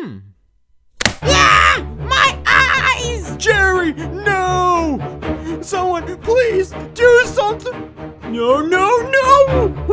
Yeah! My eyes! Jerry, no! Someone, please, do something! No, no, no!